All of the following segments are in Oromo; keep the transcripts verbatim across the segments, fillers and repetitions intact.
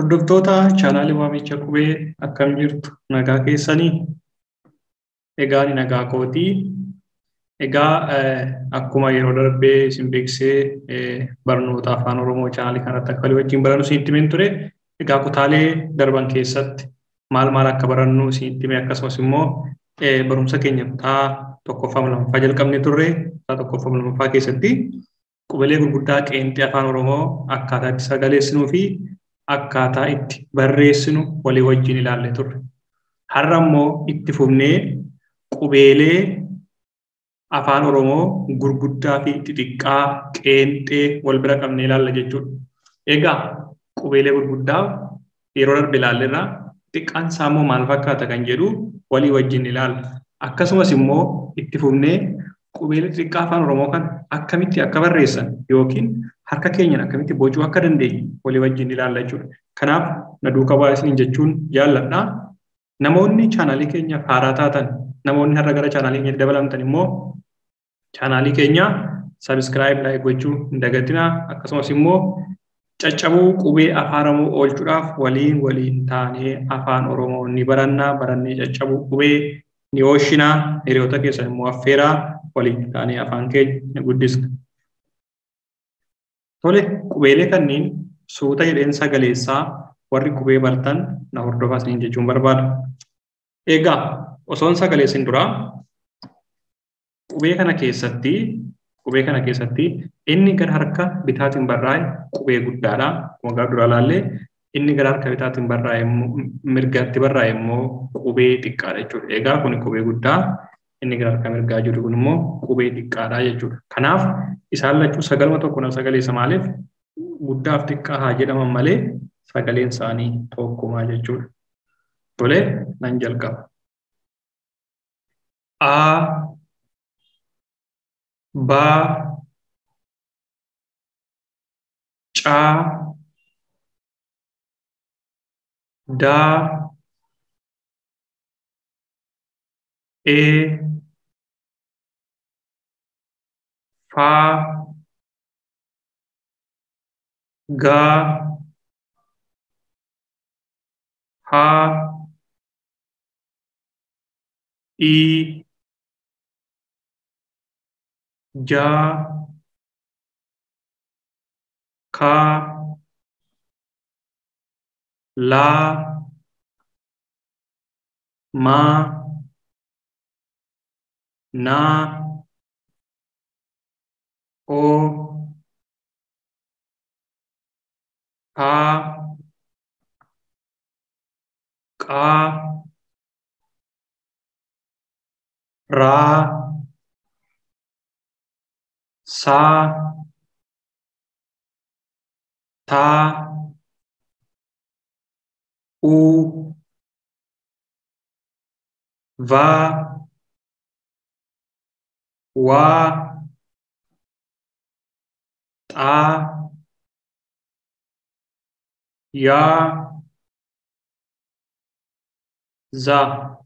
Hordoftoota chaanaalii Waamicha Qubee akkam jirtu nagaa keessanii? Egaa ani nagaa kootii. Egaa akkuma yeroo darbee isin beeksisee barnoota afaan Oromoo chaanaalii kanatti akka walii wajjin barannu isinitti himeen ture. Egaa kutaalee darban keessatti maal maal akka barannu isinitti himee akkasumas immoo barumsa keenya kutaa tokkoffaa lamaffaa jalqabnee turre. Kutaa tokkoffaa lamaffaa keessatti qubeelee gurguddaa qeenxee afaan Oromoo akkaataa itti sagaleessinuu fi akkaataa itti barreessinu walii wajjin ilaallee turre. Har'a immoo itti fufnee qubeelee afaan Oromoo gurguddaa fi xixiqqaa qeenxee wal bira qabnee ilaalla jechuudha. Egaa qubeelee gurguddaa yeroo darbe ilaalleerra xixiqqaan isaa immoo maal fakkaata kan jedhu walii wajjin ilaalla. Akkasumas immoo itti fufnee qubeelee xixiqqaa afaan Oromoo kan akkamitti akka barreessan yookiin harka keenyaan akkamitti bocuu akka dandeenyu walii wajjin ilaalla jechuudha. Kanaaf na duukaa bu'aa isiniin jechuun jaalladha. Namoonni chaanaalii keenya haaraa taatan, namoonni har'a gara chaanaalii keenyatti dabalamtan immoo chaanaalii keenya sabiskiraayib laayik gochuu hin dagatinaa. Akkasumas immoo caccabuu qubee afaan Oromoo oolchuudhaaf waliin waliin taanee afaan Oromoo ni barannaa, barannee caccabuu qubee ni ooshinaa. Hiriyoota keessan immoo affeeraa waliin taanee afaan keenya guddisna. Tole, qubeelee kanneen suuta jedheen sagaleessaa warri qubee bartan na hordofaa isiniin jechuun barbaada. Egaa osoon sagaleessin dura qubee kana keessatti qubee kana keessatti inni gara harka bitaatiin barraa'e qubee guddaadha. Akkuma gaafa dura ilaallee inni gara harka bitaatiin barraa'e mirgaatti barraa'e immoo qubee xiqqaadha jechuudha. Egaa kun qubee guddaa, inni gara harka mirgaa jiru kun immoo qubee xiqqaadha jechuudha. Kanaaf isaan lachuu sagaluma tokko na sagaleessa maaliif guddaaf xiqqaa haa jedhaman malee sagaleen isaanii tokkuma jechuudha. Tole, nan jalqaba. A, ba, ca, da, e, fa, ga, ha, i, ja, ka, la, ma, na, o, pa, ka, ra, sa, ta, u, va, wa, ta, ya, za.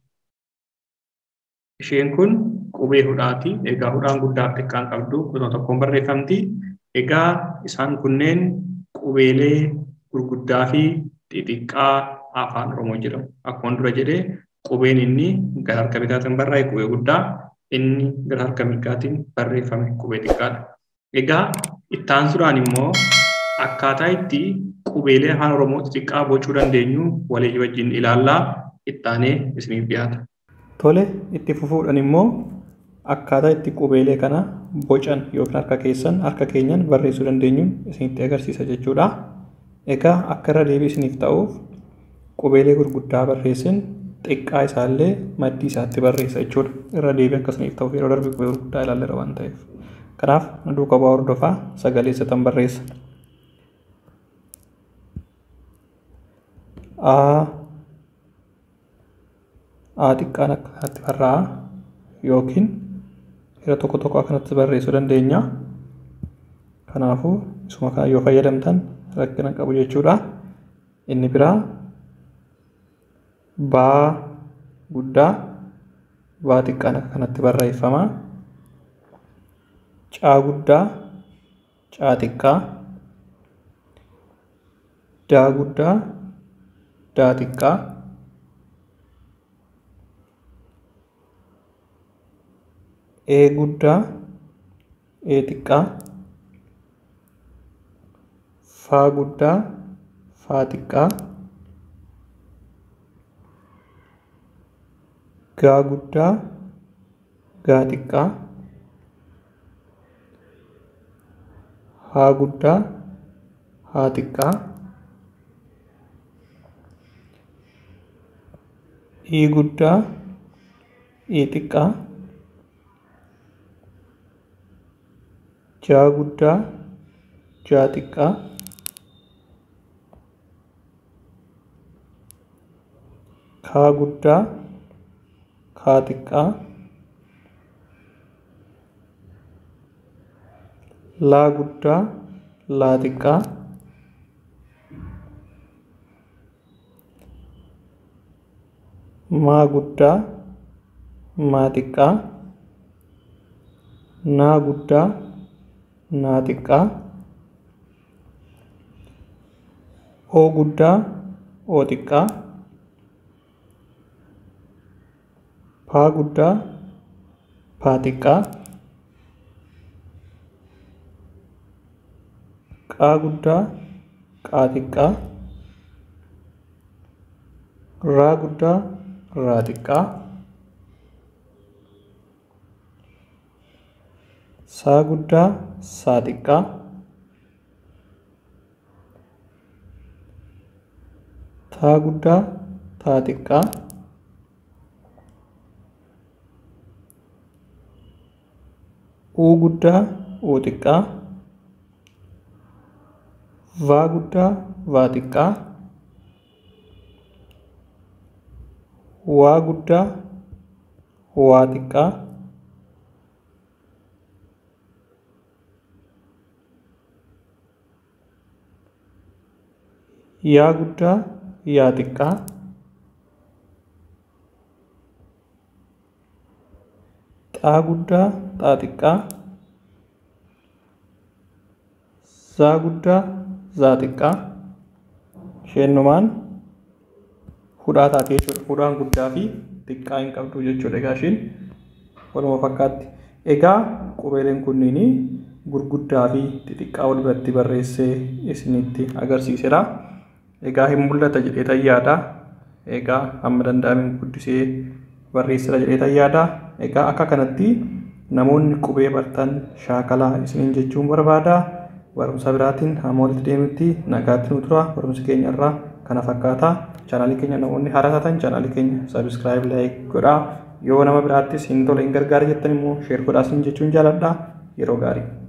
Isheen kun qubee hudhaati. Egaa hudhaan guddaaf xiqqaan qabdu osoo tokkoon barreeffamti. Egaa isaan kunneen qubeelee gurguddaa fi xixiqqaa afaan Oromoo jedhamu. Akkuma dura jedhee qubeen inni gara harka bitaatiin barraa'e qubee guddaa, inni gara harka mirgaatiin barreeffame qubee xiqqaadha. Egaa itti aansuudhaan immoo akkaataa itti qubeelee afaan Oromoo xixiqqaa bocuu dandeenyu walii wajjin ilaallaa. Itti aanee isiniif dhiyaata. Tole, itti fufuudhaan immoo akkaataa itti qubeelee kana bocan yookiin harka keessan harka keenyan barreessuu dandeenyuun isinitti agarsiisa jechuudha. Egaa akka irra deebii isiniif ta'uuf qubeelee gurguddaa barreessin xiqqaa isaallee maddii isaatti barreessa jechuudha. Irra deebii akka isiniif ta'uuf yeroo darbe qubee gurguddaa ilaalleera waan ta'eef. Kanaaf duukaa bu'aa hordofaa sagaleessatan barreessa. A, A xiqqaan akkanatti barraa'a yookiin yeroo tokko tokko akkanatti barreessuu dandeenya. Kanaafuu isuma kana yoo fayyadamtan rakkina qabu jechuudha. Inni biraa baa guddaa, baa xiqqaan akkanatti barreeffama. Caa guddaa, caa xiqqaa, daa guddaa, daa xiqqaa ee guddaa ee xiqqaa faa guddaa faa xiqqaa gaa guddaa gaa xiqqaa haa guddaa haa xiqqaa ii guddaa ii xiqqaa jaa guddaa jaa xiqqaa kaa guddaa kaa xiqqaa laa guddaa laa xiqqaa maa guddaa maa xiqqaa naa guddaa naa xiqqaa oo guddaa oo xiqqaa paa guddaa paa xiqqaa qaa guddaa qaa xiqqaa raa guddaa raa xiqqaa saa guddaa saa xiqqaa taa guddaa taa xiqqaa uu guddaa uu xiqqaa vaa guddaa vaa xiqqaa waa guddaa waa xiqqaa yaa guddaa yaa xiqqaa xaa guddaa xaa xiqqaa zaa guddaa zaa xiqqaa isheenumaan hudhaa taate jechuudha. Hudhaan guddaa fi xiqqaa hin qabdu jechuudha. Egaa isheen waluma fakkaatti. Egaa qubeeleen kunniin gurguddaa fi xixiqqaa wal biratti barreessee isinitti agarsiiseera. Egaa hin mul'ata jedhee tayyaadha. Egaa hamma danda'ameen guddisee barreessira jedhee tayyaadha. Egaa akka kanatti namoonni qubee bartan shaakalaa isiniin jechuun barbaada. Barumsa biraatiin hamma walitti deemutti nagaatti nu tura. Barumsi keenya irraa kana fakkaata. Chaanaalii keenya namoonni haaraa taatan chaanaalii keenya sabiskiraayib laayik godhaa. Yoo nama biraattis hin tole hin gargaara jettan immoo sheer godhaa isin jechuun jaalladha. Yeroo gaarii.